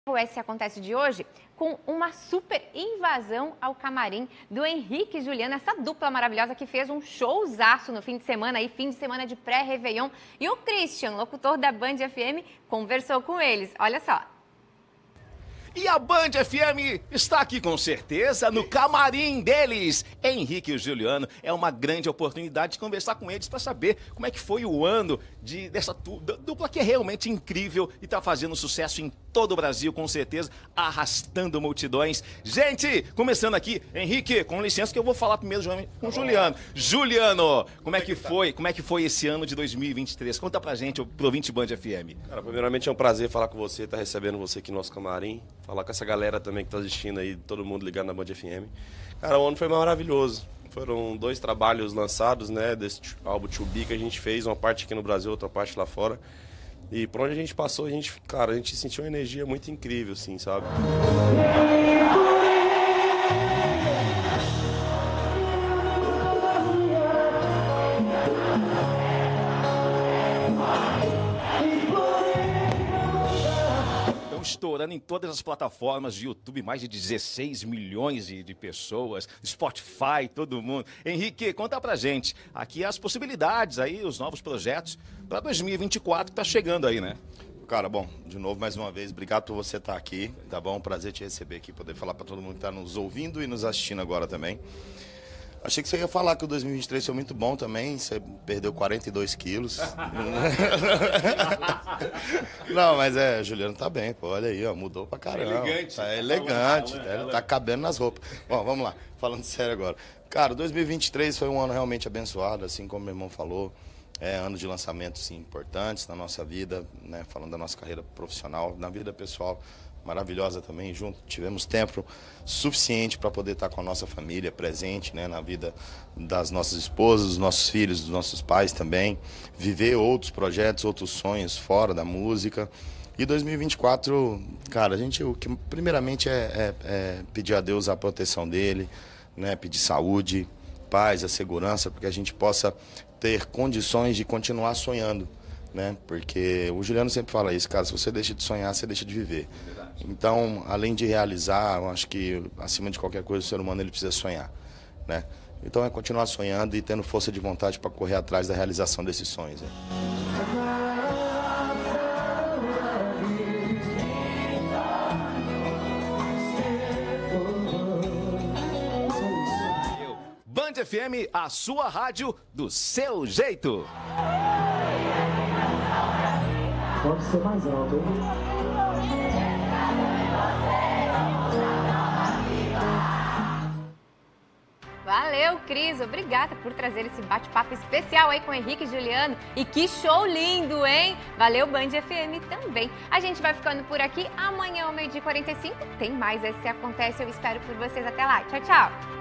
O S Acontece de hoje com uma super invasão ao camarim do Henrique e Juliano, essa dupla maravilhosa que fez um showzaço no fim de semana, aí, fim de semana de pré-réveillon. E o Christian, locutor da Band FM, conversou com eles. Olha só. E a Band FM está aqui com certeza no camarim deles. Henrique e Juliano, é uma grande oportunidade de conversar com eles para saber como é que foi o ano dessa dupla que é realmente incrível e está fazendo sucesso em todo o Brasil, com certeza, arrastando multidões. Gente, começando aqui, Henrique, com licença que eu vou falar primeiro com o Juliano. Juliano, como é que foi? Como é que foi esse ano de 2023? Conta pra gente, pro ouvinte Band FM. Cara, primeiramente é um prazer falar com você, estar recebendo você aqui no nosso camarim, falar com essa galera também que está assistindo aí, todo mundo ligado na Band FM. Cara, o ano foi maravilhoso. Foram 2 trabalhos lançados, né, desse álbum To Be que a gente fez, uma parte aqui no Brasil, outra parte lá fora. E por onde a gente passou, a gente sentiu uma energia muito incrível, assim, sabe? Estourando em todas as plataformas de YouTube, mais de 16 milhões de pessoas, Spotify, todo mundo. Henrique, conta pra gente, aqui as possibilidades aí, os novos projetos para 2024 que tá chegando aí, né? Cara, bom, de novo, mais uma vez, obrigado por você estar aqui, tá bom? Prazer te receber aqui, poder falar para todo mundo que tá nos ouvindo e nos assistindo agora também. Achei que você ia falar que o 2023 foi muito bom também, você perdeu 42 quilos. Não, mas o Juliano tá bem, pô, olha aí, ó, mudou pra caramba. Elegante. Tá elegante, tá cabendo nas roupas. Bom, vamos lá, falando sério agora. Cara, 2023 foi um ano realmente abençoado, assim como meu irmão falou. É ano de lançamentos sim, importantes na nossa vida, né, falando da nossa carreira profissional, na vida pessoal. Maravilhosa também, junto tivemos tempo suficiente para poder estar com a nossa família presente, né, na vida das nossas esposas, dos nossos filhos, dos nossos pais também, viver outros projetos, outros sonhos fora da música. E 2024, cara, o que primeiramente é pedir a Deus a proteção dele, né, pedir saúde, paz, a segurança, para que a gente possa ter condições de continuar sonhando, né? Porque o Juliano sempre fala isso, cara, se você deixa de sonhar, você deixa de viver. Então, além de realizar, eu acho que acima de qualquer coisa o ser humano ele precisa sonhar, né? Então é continuar sonhando e tendo força de vontade para correr atrás da realização desses sonhos. Né? Band FM, a sua rádio do seu jeito. Pode ser mais alto, hein? Valeu, Cris. Obrigada por trazer esse bate-papo especial aí com o Henrique e Juliano. E que show lindo, hein? Valeu, Band FM também. A gente vai ficando por aqui. Amanhã, ao 12h45, tem mais Esse Acontece. Eu espero por vocês. Até lá. Tchau, tchau.